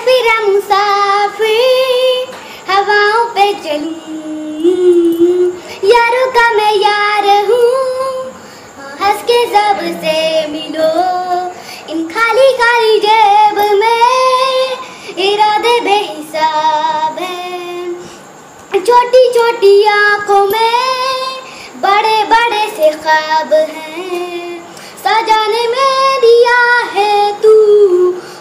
फिरा मुसाफिर हवाओं पे चलूं, यारों का मैं यार हूँ, हंस के सबसे मिलो। इन खाली खाली जेब में इरादे बेहिसाब हैं, छोटी छोटी आंखों में बड़े बड़े से ख्वाब हैं। सजाने में दिया है तू